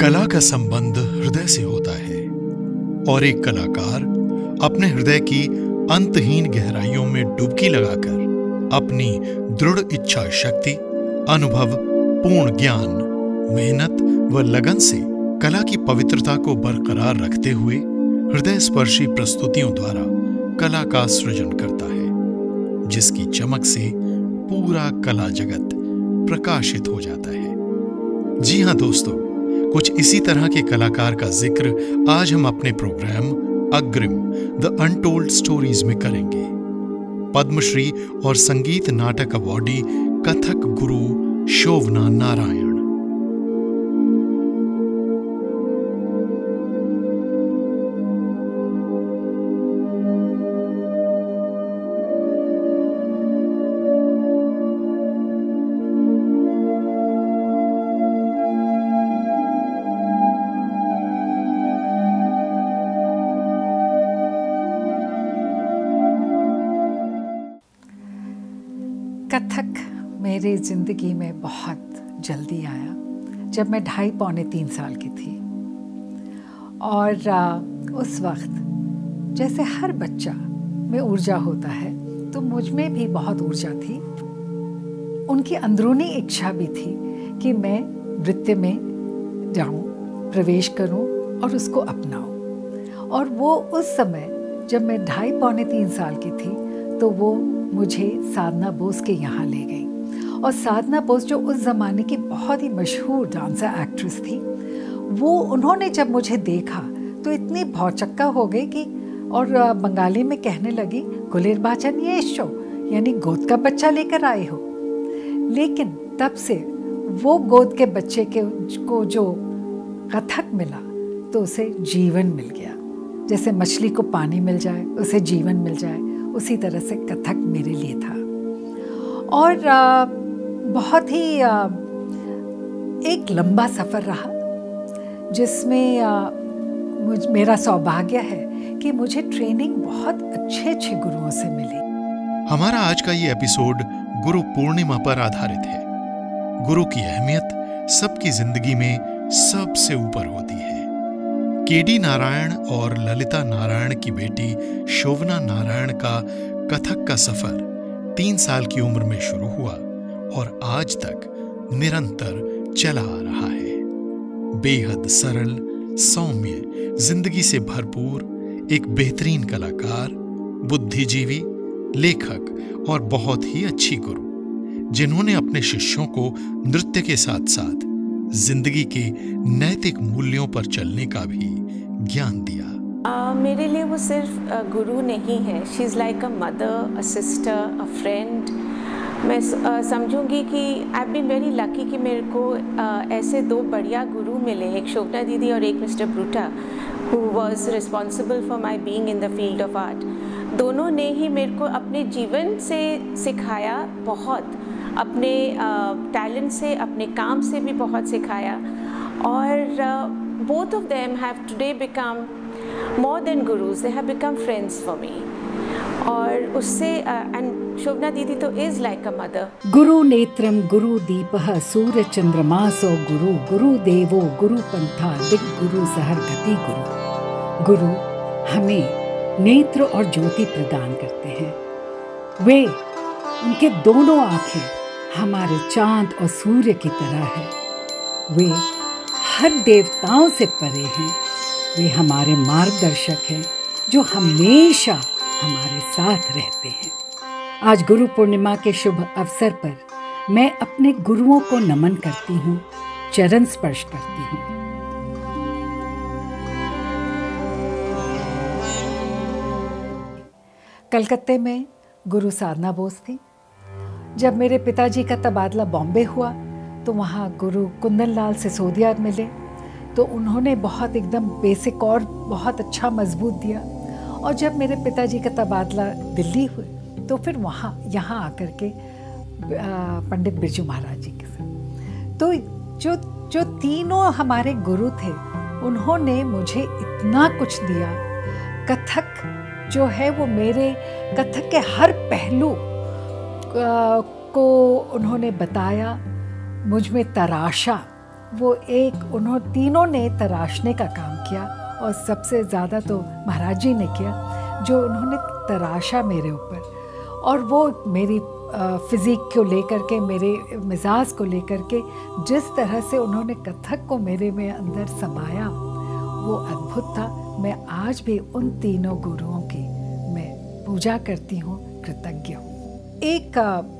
कला का संबंध हृदय से होता है और एक कलाकार अपने हृदय की अंतहीन गहराइयों में डुबकी लगाकर अपनी दृढ़ इच्छा शक्ति, अनुभव, पूर्ण ज्ञान, मेहनत व लगन से कला की पवित्रता को बरकरार रखते हुए हृदय स्पर्शी प्रस्तुतियों द्वारा कला का सृजन करता है, जिसकी चमक से पूरा कला जगत प्रकाशित हो जाता है। जी हां दोस्तों, कुछ इसी तरह के कलाकार का जिक्र आज हम अपने प्रोग्राम अग्रिम द अनटोल्ड स्टोरीज में करेंगे। पद्मश्री और संगीत नाटक अवॉर्डी कथक गुरु शोभना नारायण। कथक मेरी ज़िंदगी में बहुत जल्दी आया जब मैं 2.5-3 साल की थी। और उस वक्त जैसे हर बच्चा में ऊर्जा होता है तो मुझ में भी बहुत ऊर्जा थी। उनकी अंदरूनी इच्छा भी थी कि मैं नृत्य में जाऊं, प्रवेश करूं और उसको अपनाऊं। और वो उस समय जब मैं 2.5-3 साल की थी तो वो मुझे साधना बोस के यहाँ ले गई। और साधना बोस जो उस ज़माने की बहुत ही मशहूर डांसर एक्ट्रेस थी, वो उन्होंने जब मुझे देखा तो इतनी भौचक्का हो गई कि और बंगाली में कहने लगी, गुलेर बाचन ये शो, यानी गोद का बच्चा लेकर आए हो। लेकिन तब से वो गोद के बच्चे को जो कथक मिला तो उसे जीवन मिल गया। जैसे मछली को पानी मिल जाए उसे जीवन मिल जाए, उसी तरह से कथक मेरे लिए था। और बहुत ही एक लंबा सफ़र रहा जिसमें मेरा सौभाग्य है कि मुझे ट्रेनिंग बहुत अच्छे गुरुओं से मिली। हमारा आज का ये एपिसोड गुरु पूर्णिमा पर आधारित है। गुरु की अहमियत सबकी जिंदगी में सबसे ऊपर होती है। केडी नारायण और ललिता नारायण की बेटी शोभना नारायण का कथक का सफर 3 साल की उम्र में शुरू हुआ और आज तक निरंतर चला आ रहा है। बेहद सरल, सौम्य, जिंदगी से भरपूर एक बेहतरीन कलाकार, बुद्धिजीवी, लेखक और बहुत ही अच्छी गुरु, जिन्होंने अपने शिष्यों को नृत्य के साथ साथ जिंदगी के नैतिक मूल्यों पर चलने का भी ज्ञान दिया। मेरे लिए वो सिर्फ गुरु नहीं है, she is like a mother, a sister, a friend. मैं समझूंगी कि I have been very lucky कि मेरे को ऐसे 2 बढ़िया गुरु मिले, एक शोभना दीदी और एक मिस्टर ब्रूटा, who was responsible for my being in the field of art. दोनों ने ही मेरे को अपने जीवन से सिखाया बहुत, अपने टैलेंट से, अपने काम से भी बहुत सिखाया। और both of them have today become more than gurus, they have become friends for me। और उससे and शोभना दीदी तो is like a mother। गुरु नेत्रम गुरु दीपः सूर्य चंद्रमासो गुरु, गुरु देवो गुरु पंथा दिक गुरु सहर गति गुरु। गुरु हमें नेत्र और ज्योति प्रदान करते हैं। वे, उनके दोनों आंखें हमारे चांद और सूर्य की तरह है। वे हर देवताओं से परे हैं। वे हमारे मार्गदर्शक हैं जो हमेशा हमारे साथ रहते हैं। आज गुरु पूर्णिमा के शुभ अवसर पर मैं अपने गुरुओं को नमन करती हूँ, चरण स्पर्श करती हूँ। कलकत्ते में गुरु साधना बोस थी। जब मेरे पिताजी का तबादला बॉम्बे हुआ तो वहाँ गुरु कुंदन लाल सिसोदिया मिले, तो उन्होंने बहुत एकदम बेसिक और बहुत अच्छा मजबूत दिया। और जब मेरे पिताजी का तबादला दिल्ली हुए तो फिर यहाँ आकर के पंडित बिरजू महाराज जी के साथ, तो जो तीनों हमारे गुरु थे, उन्होंने मुझे इतना कुछ दिया। कथक जो है वो मेरे कथक के हर पहलू को उन्होंने बताया, मुझ में तराशा, वो एक उन्होंने तीनों ने तराशने का काम किया, और सबसे ज़्यादा तो महाराज जी ने किया, जो उन्होंने तराशा मेरे ऊपर। और वो मेरी फिज़िक को लेकर के, मेरे मिजाज को लेकर के जिस तरह से उन्होंने कथक को मेरे में अंदर समाया, वो अद्भुत था। मैं आज भी उन तीनों गुरुओं की मैं पूजा करती हूँ, कृतज्ञ हूँ। एक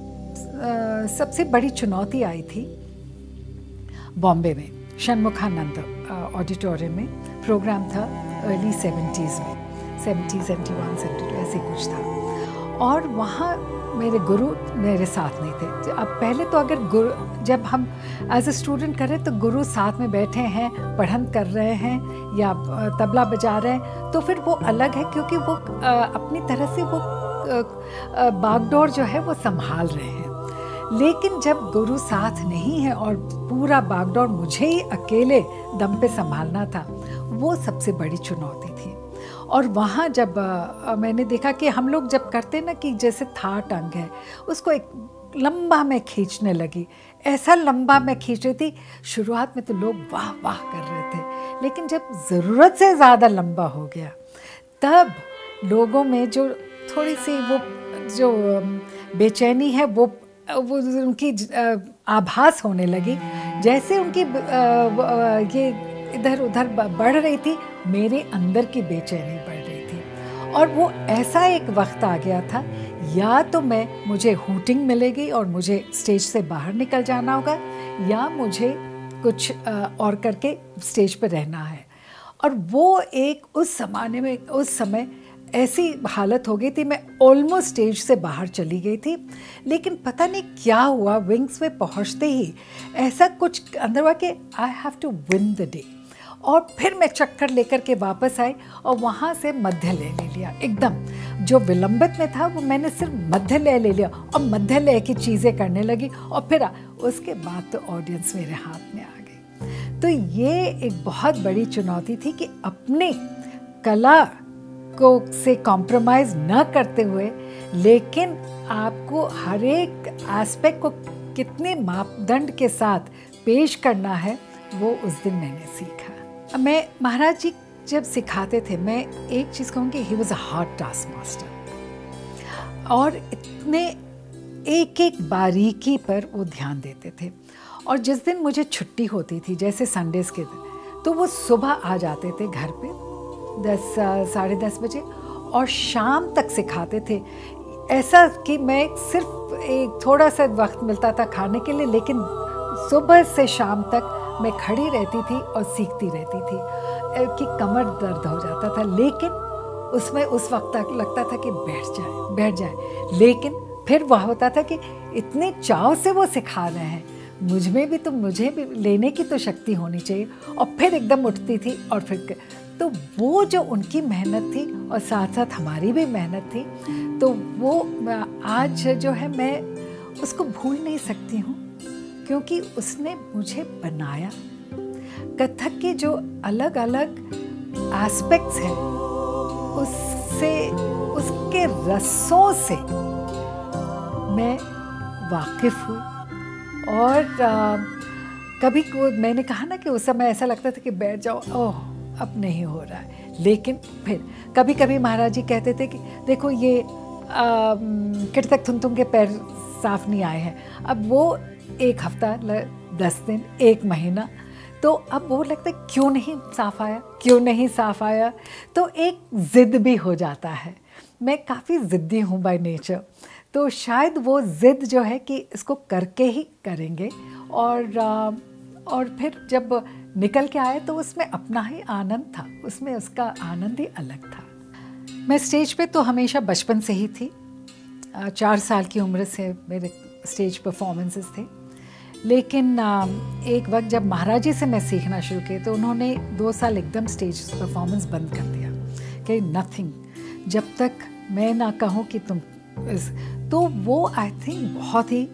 सबसे बड़ी चुनौती आई थी बॉम्बे में, षणमुखानंद ऑडिटोरियम में प्रोग्राम था, अर्ली 70s में, 70, 71, 72 ऐसे कुछ था। और वहाँ मेरे गुरु मेरे साथ नहीं थे। अब पहले तो अगर गुरु, जब हम एज ए स्टूडेंट कर रहे हैं तो गुरु साथ में बैठे हैं, पढ़न कर रहे हैं या तबला बजा रहे हैं, तो फिर वो अलग है, क्योंकि वो अपनी तरह से वो बागडोर जो है वो संभाल रहे हैं। लेकिन जब गुरु साथ नहीं है और पूरा बागडोर मुझे ही अकेले दम पे संभालना था, वो सबसे बड़ी चुनौती थी। और वहाँ जब मैंने देखा कि हम लोग जब करते ना, कि जैसे थाट अंग है, उसको एक लंबा मैं खींचने लगी, ऐसा लंबा मैं खींच रही थी। शुरुआत में तो लोग वाह वाह कर रहे थे, लेकिन जब ज़रूरत से ज़्यादा लंबा हो गया, तब लोगों में जो थोड़ी सी वो जो बेचैनी है वो उनकी आभास होने लगी। जैसे उनकी ये इधर उधर बढ़ रही थी, मेरे अंदर की बेचैनी बढ़ रही थी। और वो ऐसा एक वक्त आ गया था, या तो मुझे हूटिंग मिलेगी और मुझे स्टेज से बाहर निकल जाना होगा, या मुझे कुछ और करके स्टेज पर रहना है। और वो एक उस समय ऐसी हालत हो गई थी, मैं ऑलमोस्ट स्टेज से बाहर चली गई थी। लेकिन पता नहीं क्या हुआ, विंग्स में पहुंचते ही ऐसा कुछ अंदर हुआ कि I have to win the day. और फिर मैं चक्कर लेकर के वापस आई और वहाँ से मध्य लय ले लिया। एकदम जो विलंबित में था वो मैंने सिर्फ मध्य लय ले लिया और मध्य लय की चीज़ें करने लगी। और फिर उसके बाद तो ऑडियंस मेरे हाथ में आ गई। तो ये एक बहुत बड़ी चुनौती थी कि अपने कला को से कॉम्प्रोमाइज़ न करते हुए, लेकिन आपको हर एक एस्पेक्ट को कितने मापदंड के साथ पेश करना है, वो उस दिन मैंने सीखा। मैं महाराज जी जब सिखाते थे, मैं एक चीज़ कहूँगी, he was a hard task master, और इतने एक एक बारीकी पर वो ध्यान देते थे। और जिस दिन मुझे छुट्टी होती थी, जैसे संडेज़ के दिन, तो वो सुबह आ जाते थे घर पे 10 साढ़े 10 बजे और शाम तक सिखाते थे। ऐसा कि मैं सिर्फ एक थोड़ा सा वक्त मिलता था खाने के लिए, लेकिन सुबह से शाम तक मैं खड़ी रहती थी और सीखती रहती थी कि कमर दर्द हो जाता था। लेकिन उसमें उस वक्त तक लगता था कि बैठ जाए। लेकिन फिर वह होता था कि इतने चाव से वो सिखा रहे हैं, मुझे भी लेने की तो शक्ति होनी चाहिए। और फिर एकदम उठती थी और फिर तो वो जो उनकी मेहनत थी और साथ साथ हमारी भी मेहनत थी, तो वो आज जो है मैं उसको भूल नहीं सकती हूँ, क्योंकि उसने मुझे बनाया। कथक के जो अलग अलग एस्पेक्ट्स हैं, उसके रसों से मैं वाकिफ़ हूँ। और कभी मैंने कहा ना कि उस समय ऐसा लगता था कि बैठ जाओ, ओह अब नहीं हो रहा है। लेकिन फिर कभी कभी महाराज जी कहते थे कि देखो ये किटतक थुनथुन के पैर साफ नहीं आए हैं। अब वो 1 हफ्ता 10 दिन 1 महीना, तो अब वो लगता है क्यों नहीं साफ आया। तो एक ज़िद भी हो जाता है। मैं काफ़ी ज़िद्दी हूँ बाय नेचर, तो शायद वो ज़िद जो है कि इसको करके ही करेंगे। और फिर जब निकल के आए तो उसमें अपना ही आनंद था, उसमें उसका आनंद ही अलग था। मैं स्टेज पे तो हमेशा बचपन से ही थी। 4 साल की उम्र से मेरे स्टेज परफॉर्मेंसेस थे। लेकिन एक वक्त जब महाराज जी से मैं सीखना शुरू किया, तो उन्होंने 2 साल एकदम स्टेज परफॉर्मेंस बंद कर दिया कि नथिंग, जब तक मैं ना कहूँ कि तुम तो वो आई थिंक बहुत ही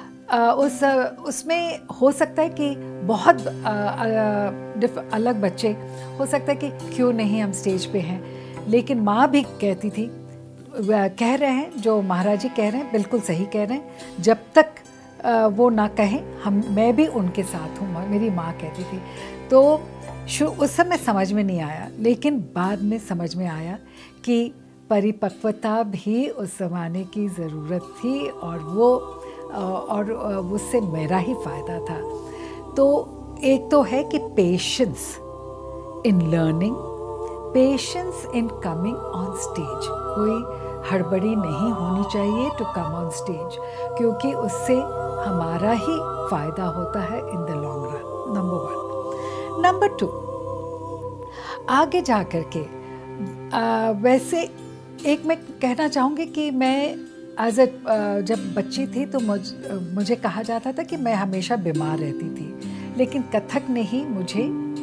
उसमें हो सकता है कि बहुत अलग बच्चे हो सकता है कि क्यों नहीं हम स्टेज पे हैं। लेकिन माँ भी कहती थी, कह रहे हैं जो महाराज जी कह रहे हैं, बिल्कुल सही कह रहे हैं, जब तक वो ना कहें, मैं भी उनके साथ हूँ, मेरी माँ कहती थी। तो उस समय समझ में नहीं आया, लेकिन बाद में समझ में आया कि परिपक्वता भी उस ज़माने की ज़रूरत थी, और उससे मेरा ही फ़ायदा था। तो एक तो है कि patience in learning, patience in coming on stage. कोई हड़बड़ी नहीं होनी चाहिए टू कम ऑन स्टेज, क्योंकि उससे हमारा ही फ़ायदा होता है in the long run, number 1। Number 2, आगे जा कर के वैसे एक मैं कहना चाहूँगी कि मैं जब बच्ची थी तो मुझे कहा जाता था कि मैं हमेशा बीमार रहती थी, लेकिन कथक ने ही मुझे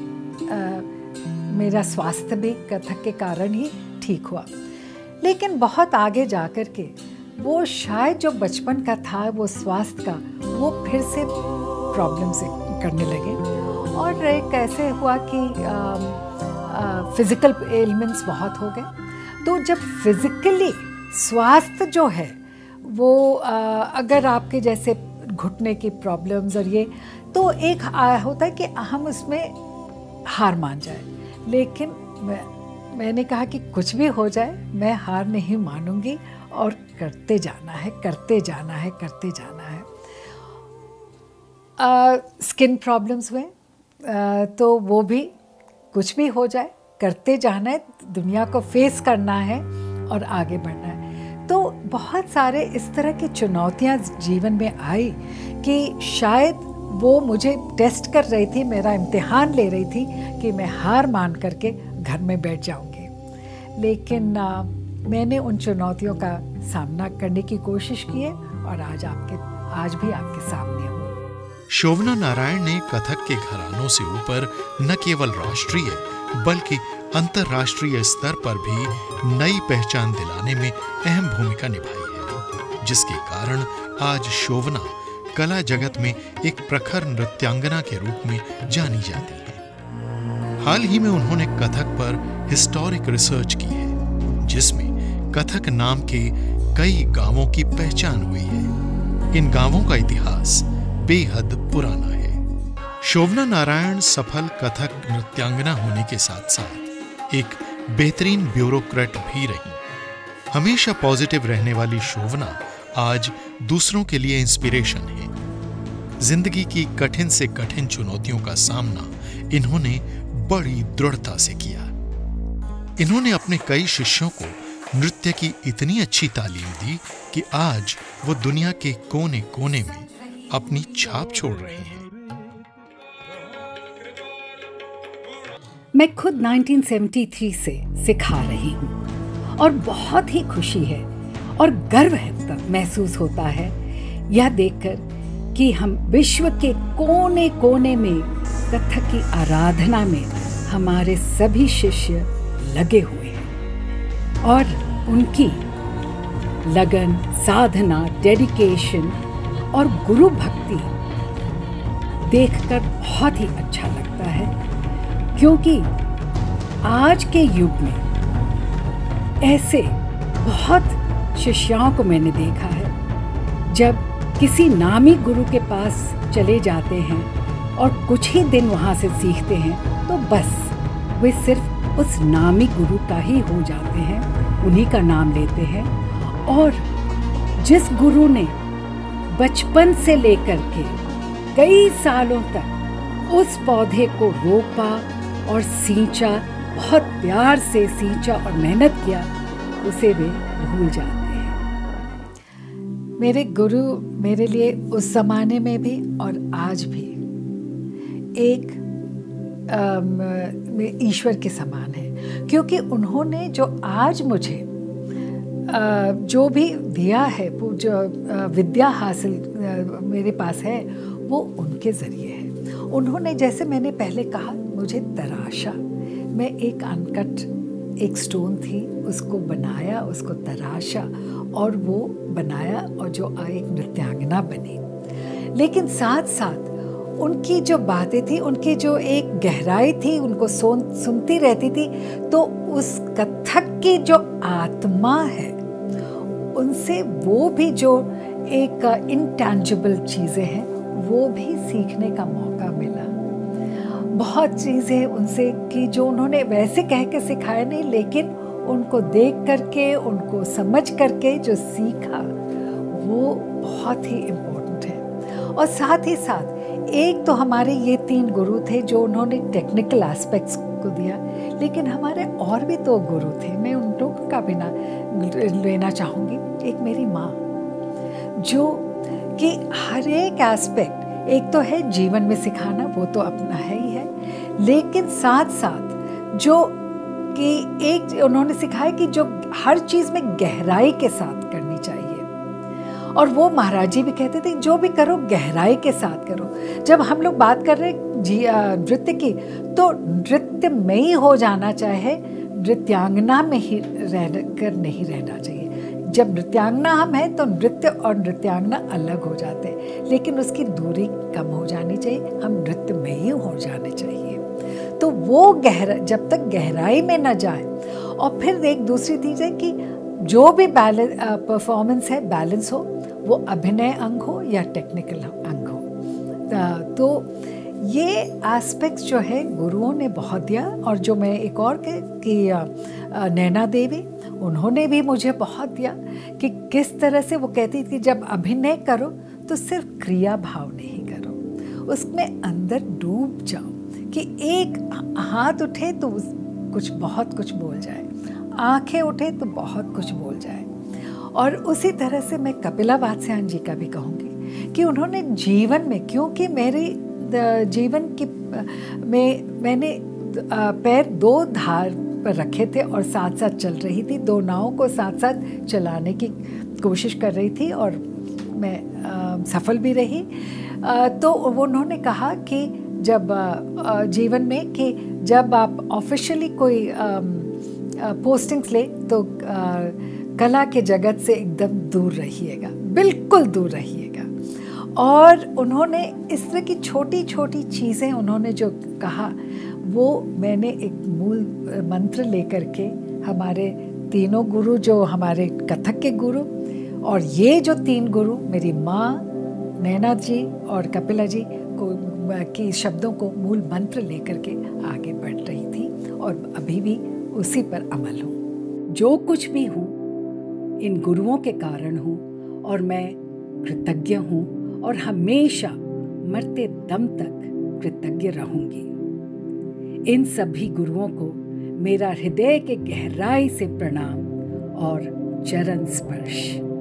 मेरा स्वास्थ्य भी कथक के कारण ही ठीक हुआ। लेकिन बहुत आगे जा कर के वो शायद जो बचपन का था वो स्वास्थ्य का, वो फिर से प्रॉब्लम से करने लगे, और एक ऐसे हुआ कि फिज़िकल एलिमेंट्स बहुत हो गए। तो जब फिज़िकली स्वास्थ्य जो है वो अगर आपके जैसे घुटने की प्रॉब्लम्स और ये, तो एक होता है कि हम उसमें हार मान जाए, लेकिन मैंने कहा कि कुछ भी हो जाए मैं हार नहीं मानूंगी और करते जाना है, करते जाना है, करते जाना है। स्किन प्रॉब्लम्स हुए, तो वो भी कुछ भी हो जाए करते जाना है, दुनिया को फेस करना है और आगे बढ़ना है। तो बहुत सारे इस तरह की चुनौतियां जीवन में आई कि शायद वो मुझे टेस्ट कर रही थी, मेरा इम्तिहान ले रही थी कि मैं हार मान करके घर में बैठ जाऊंगी। लेकिन मैंने उन चुनौतियों का सामना करने की कोशिश की है और आज भी आपके सामने हूँ। शोभना नारायण ने कथक के घरानों से ऊपर न केवल राष्ट्रीय बल्कि अंतर्राष्ट्रीय स्तर पर भी नई पहचान दिलाने में अहम भूमिका निभाई है, जिसके कारण आज शोभना कला जगत में एक प्रखर नृत्यांगना के रूप में जानी जाती है। हाल ही में उन्होंने कथक पर हिस्टोरिक रिसर्च की है, जिसमें कथक नाम के कई गांवों की पहचान हुई है। इन गांवों का इतिहास बेहद पुराना है। शोभना नारायण सफल कथक नृत्यांगना होने के साथ साथ एक बेहतरीन ब्यूरोक्रेट भी रही। हमेशा पॉजिटिव रहने वाली शोभना आज दूसरों के लिए इंस्पिरेशन है। जिंदगी की कठिन से कठिन चुनौतियों का सामना इन्होंने बड़ी दृढ़ता से किया। इन्होंने अपने कई शिष्यों को नृत्य की इतनी अच्छी तालीम दी कि आज वो दुनिया के कोने कोने में अपनी छाप छोड़ रहे हैं। मैं खुद 1973 से सिखा रही हूँ और बहुत ही खुशी है और गर्व है महसूस होता है यह देखकर कि हम विश्व के कोने कोने में कथक की आराधना में हमारे सभी शिष्य लगे हुए हैं और उनकी लगन, साधना, डेडिकेशन और गुरु भक्ति देखकर बहुत ही अच्छा लगता है, क्योंकि आज के युग में ऐसे बहुत शिष्यों को मैंने देखा है, जब किसी नामी गुरु के पास चले जाते हैं और कुछ ही दिन वहाँ से सीखते हैं तो बस वे सिर्फ उस नामी गुरु का ही हो जाते हैं, उन्हीं का नाम लेते हैं। और जिस गुरु ने बचपन से लेकर के कई सालों तक उस पौधे को रोपा और सींचा, बहुत प्यार से सींचा और मेहनत किया, उसे वे भूल जाते हैं। मेरे गुरु मेरे लिए उस ज़माने में भी और आज भी एक ईश्वर के समान है, क्योंकि उन्होंने जो आज मुझे जो भी दिया है, वो जो विद्या हासिल मेरे पास है, वो उनके ज़रिए है। उन्होंने, जैसे मैंने पहले कहा, मुझे तराशा। मैं एक अनकट एक स्टोन थी, उसको बनाया, उसको तराशा और वो बनाया और जो एक नृत्यांगना बनी। लेकिन साथ साथ उनकी जो बातें थी, उनकी जो एक गहराई थी, उनको सुनती रहती थी, तो उस कथक की जो आत्मा है, उनसे वो भी जो एक इंटैंजिबल चीज़ें हैं, वो भी सीखने का मौका मिला। बहुत चीज़ें उनसे कि जो उन्होंने वैसे कह के सिखाया नहीं, लेकिन उनको देख करके, उनको समझ करके जो सीखा वो बहुत ही इम्पोर्टेंट है। और साथ ही साथ एक तो हमारे ये 3 गुरु थे जो उन्होंने टेक्निकल एस्पेक्ट्स को दिया, लेकिन हमारे और भी 2 गुरु थे, मैं उन लोगों का भी ना लेना चाहूँगी। एक मेरी माँ, जो कि हर एक एस्पेक्ट, एक तो है जीवन में सिखाना, वो तो अपना है ही है, लेकिन साथ साथ जो कि एक उन्होंने सिखाया कि जो हर चीज़ में गहराई के साथ करनी चाहिए। और वो महाराज जी भी कहते थे जो भी करो गहराई के साथ करो। जब हम लोग बात कर रहे नृत्य की, तो नृत्य में ही हो जाना चाहे, नृत्यांगना में ही रहकर नहीं रहना चाहिए। जब नृत्यांगना हम हैं तो नृत्य और नृत्यांगना अलग हो जाते हैं, लेकिन उसकी दूरी कम हो जानी चाहिए, हम नृत्य में ही हो जाने चाहिए। तो वो जब तक गहराई में न जाए। और फिर एक दूसरी चीज़ है कि जो भी परफॉर्मेंस है बैलेंस हो, वो अभिनय अंग हो या टेक्निकल अंग हो। तो ये एस्पेक्ट्स जो है गुरुओं ने बहुत दिया। और जो मैं एक और कि नैना देवी, उन्होंने भी मुझे बहुत दिया कि किस तरह से वो कहती थी जब अभिनय करो तो सिर्फ क्रिया भाव नहीं करो, उसमें अंदर डूब जाओ, कि एक हाथ उठे तो बहुत कुछ बोल जाए, आंखें उठे तो बहुत कुछ बोल जाए। और उसी तरह से मैं कपिला वात्स्यायन जी का भी कहूँगी कि उन्होंने जीवन में, क्योंकि मेरे जीवन की में मैंने पैर 2 धार पर रखे थे और साथ साथ चल रही थी, 2 नावों को साथ साथ चलाने की कोशिश कर रही थी और मैं सफल भी रही। तो उन्होंने कहा कि जब जीवन में कि जब आप ऑफिशियली कोई पोस्टिंग्स ले तो कला के जगत से एकदम दूर रहिएगा, बिल्कुल दूर रहिएगा। और उन्होंने इस तरह की छोटी छोटी चीज़ें उन्होंने जो कहा, वो मैंने एक मूल मंत्र लेकर के, हमारे तीनों गुरु जो हमारे कथक के गुरु, और ये जो 3 गुरु मेरी माँ, नैना जी और कपिला जी की शब्दों को मूल मंत्र लेकर के आगे बढ़ रही थी और अभी भी उसी पर अमल हूँ। जो कुछ भी हूँ इन गुरुओं के कारण हूँ और मैं कृतज्ञ हूँ और हमेशा मरते दम तक कृतज्ञ रहूँगी। इन सभी गुरुओं को मेरा हृदय के गहराई से प्रणाम और चरण स्पर्श।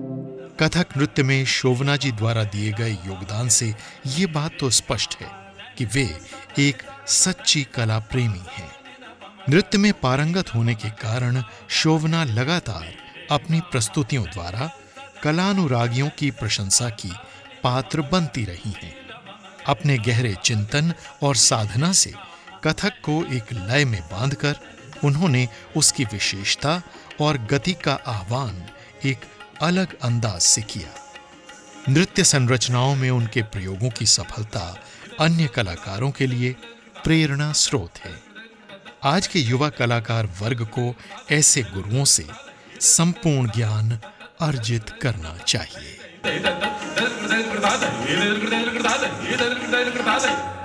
कथक नृत्य में शोभना जी द्वारा दिए गए योगदान से ये बात तो स्पष्ट है कि वे एक सच्ची कला प्रेमी हैं। नृत्य में पारंगत होने के कारण शोभना लगातार अपनी प्रस्तुतियों द्वारा कलानुरागियों की प्रशंसा की पात्र बनती रही हैं। अपने गहरे चिंतन और साधना से कथक को एक लय में बांधकर उन्होंने उसकी विशेषता और गति का आह्वान एक अलग अंदाज से किया। नृत्य संरचनाओं में उनके प्रयोगों की सफलता अन्य कलाकारों के लिए प्रेरणा स्रोत है। आज के युवा कलाकार वर्ग को ऐसे गुरुओं से संपूर्ण ज्ञान अर्जित करना चाहिए।